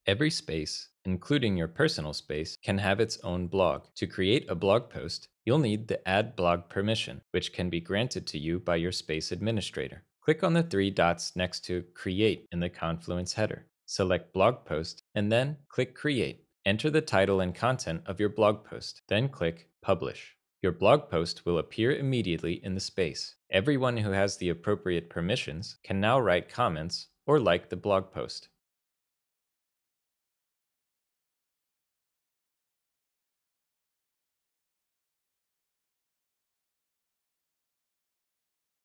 Every space, including your personal space, can have its own blog. To create a blog post, you'll need the Add Blog permission, which can be granted to you by your space administrator. Click on the three dots next to Create in the Confluence header. Select Blog Post, and then click Create. Enter the title and content of your blog post, then click Publish. Your blog post will appear immediately in the space. Everyone who has the appropriate permissions can now write comments or like the blog post.